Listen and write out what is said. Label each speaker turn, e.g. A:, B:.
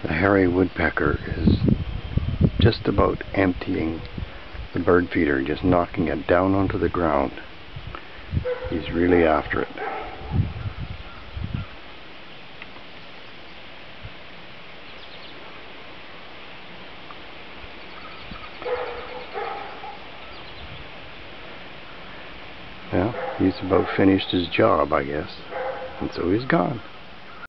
A: The hairy woodpecker is just about emptying the bird feeder, just knocking it down onto the ground. He's really after it. Well, he's about finished his job, I guess, and so he's gone.